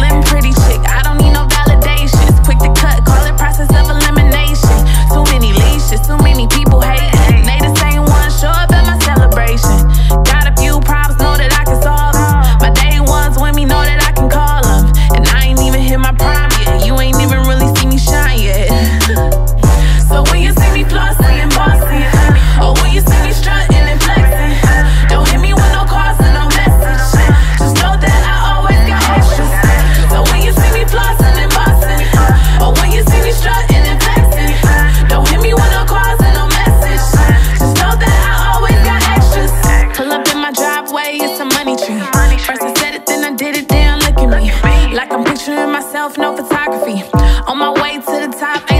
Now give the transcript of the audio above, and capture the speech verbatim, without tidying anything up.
slim, pretty chick. I don't need no validations. Quick to cut, call it process of elimination. Too many leashes, too many people hating. They the same ones, show up at my celebration. Got a few problems, know that I can solve them. My day ones with me, know that I can call them. And I ain't even hit my prime yet. You ain't even really see me shine yet. So when you see me flossing and bossing, or when you see me strutting and flexing, don't hit me with no calls and no message. Just know that I always got extras. So when you see me flossing and bossing, or when you see me strutting and flexing, don't hit me with no calls and no message. Just know that I always got extras. Pull up in my driveway, it's a money tree. First I said it, then I did it, damn, look at me. Like I'm picturing myself, no photography. On my way to the top.